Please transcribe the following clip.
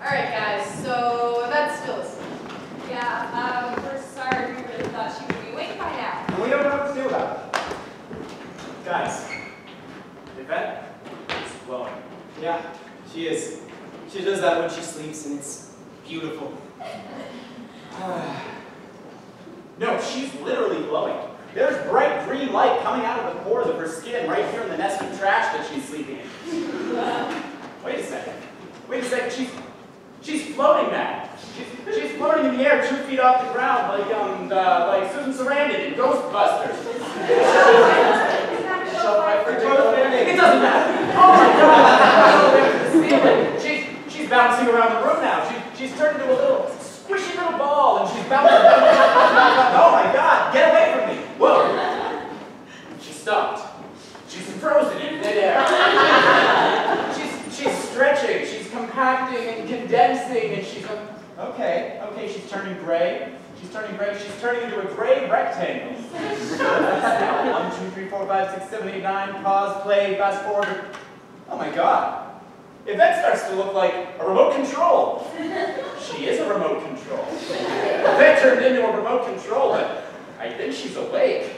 Alright guys, so Yvette's still asleep. Yeah, we're sorry, we really thought she would be awake by now. And we don't know what to do about it. Guys, Yvette is glowing. Yeah, she is. She does that when she sleeps, and it's beautiful. No, she's literally glowing. There's bright green light coming out of the pores of her skin right here in the nest of trash that she's sleeping in. Wait a second. Wait a second. She's floating now. She's floating in the air 2 feet off the ground like Susan Sarandon in Ghostbusters. It doesn't matter. Oh my God! She's bouncing around the room now. She's turned into a little squishy little ball, and she's bouncing. Oh my God! Get away from me! Whoa! She stopped. She's frozen in midair. She's stretching. She's compacting and condensing, and she's okay. She's turning gray. She's turning gray. She's turning into a gray rectangle. 1, 2, 3, 4, 5, 6, 7, 8, 9. Pause. Play. Fast forward. Oh my God! Yvette starts to look like a remote control. She is a remote control. Yvette turned into a remote control, but I think she's awake.